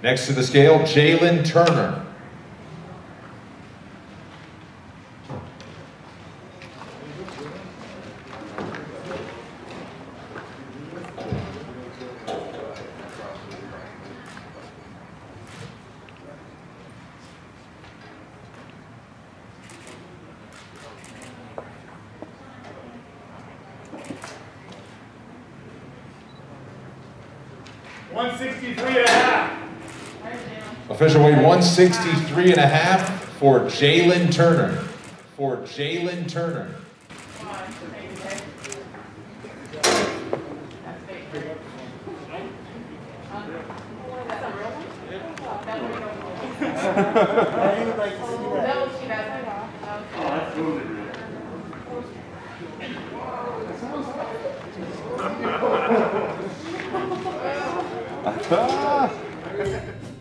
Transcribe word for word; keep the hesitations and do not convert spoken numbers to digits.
Next to the scale, Jailin Turner. one sixty-three and a half. Official weight one sixty-three and a half for Jailin Turner. For Jailin Turner. Ah!